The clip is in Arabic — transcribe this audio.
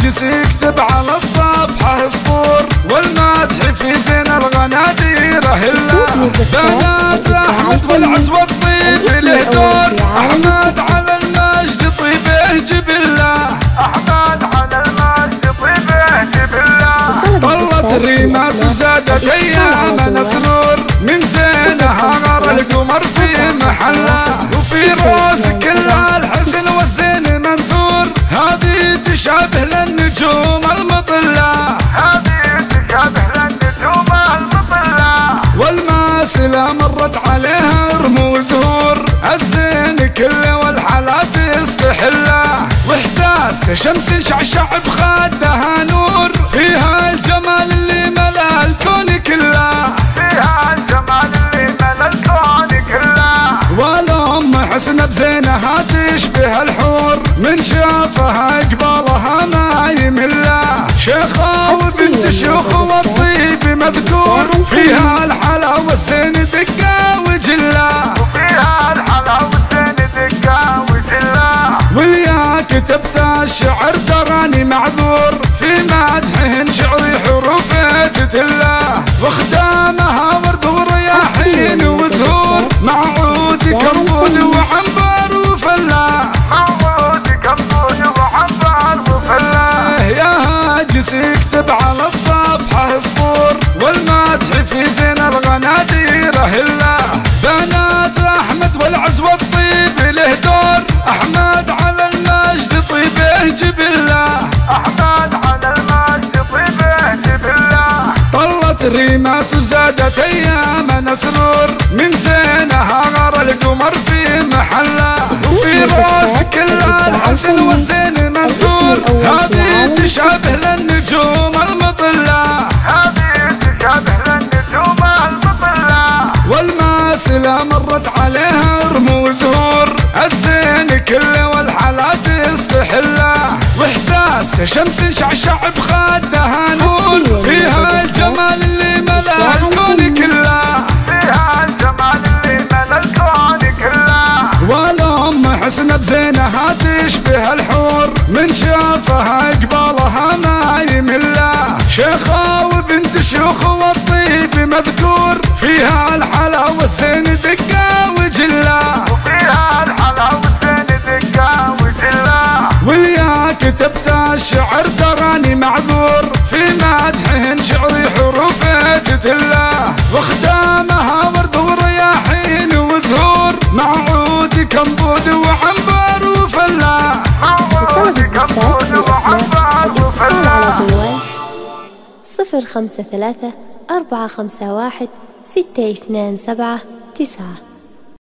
الهاجس يكتب على الصفحة سطور، والمدح في زين الغنادير هلا. بنات أحمد والعز والطيب له دور، أحمد على المجد طيبه جبله، أحمد على المجد طيبه جبله. طلت الريماس وزادت أيامنا سرور، من زينها غار القمر في محله، وفي روز كل الحسن والزين منثور. هذه تشابه للنجوم المطلة، هذه تشابه للنجوم المطلة. والماسلة مرت عليها رموز زهور، الزين كله والحالات يستحله، واحساس شمس شعشع بخدها نور. فيها الجمال اللي ملا الكون كله، فيها الجمال اللي ملا الكون كله. والأم حسن بزينها تشبه الحور، من شافها قبالها ما يمله. شيخة وبنت شيوخ والطيب مذكور، فيها الحلا والزين دقة وجله، وفيها الحلا والزين دقة وجله. واليا كتبت الشعر تراني معذور، في مدحهن شعري حروفه تتله. وختامها ورد ورياحين وزهور، مع عود كمود وعنبر وفله، مع عود كمود وعنبر وفله. يا هاجس يكتب على الصفحة سطور، والمدح في زين الغنادير هلا. بنات أحمد والعز والطيب له دور، أحمد على المجد طيبه جبله، أحمد على المجد طيبه جبله. طلت الريماس وزادت أيامنا سرور، من زينها غار القمر في محله، وفي روز كل الحسن والزين منثور. هذه تشابه للنجوم المطلة، هذه تشابه للنجوم المطلة. والماسلة مرت عليها رموز زهور، الزين كله والحالات يستحله، واحساس شمس شعشع بخدها نور. فيها الجمال اللي ملا الكون كله، فيها الجمال اللي ملا الكون كله. والأم حسن بزينها تشبه الحور، من شافها قبالها ما يمله. شيخة وبنت شيوخ والطيب مذكور، فيها الحلا والزين دقة وجله، وفيها الحلا والزين دقة وجله. واليا كتبت الشعر تراني معذور، في مدحهن شعري حروفه تتله. وختامها ورد ورياحين وزهور، مع عود كمبود وعنبر وفله، مع عود كمبود وعنبر وفله. 053 451 627 9.